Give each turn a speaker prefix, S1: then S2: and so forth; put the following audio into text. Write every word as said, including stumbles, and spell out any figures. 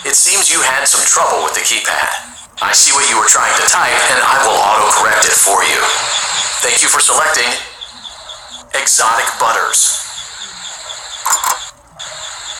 S1: It seems you had some trouble with the keypad. I see what you were trying to type, and I will auto-correct it for you. Thank you for selecting Exotic Butters.